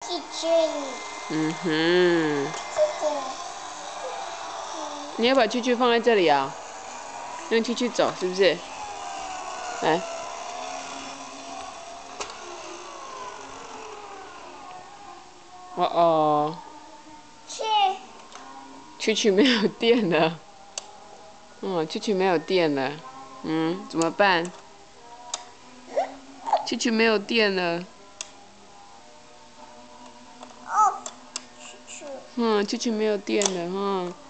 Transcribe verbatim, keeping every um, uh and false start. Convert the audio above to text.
去去。 嗯哼。 这个。 你要把去去放在这里啊？让去去走，是不是？来。哦哦。 去。 去去没有电了。嗯，去去没有电了。嗯，怎么办？去去没有电了。 哦，去去。 嗯，去去没有电了，嗯。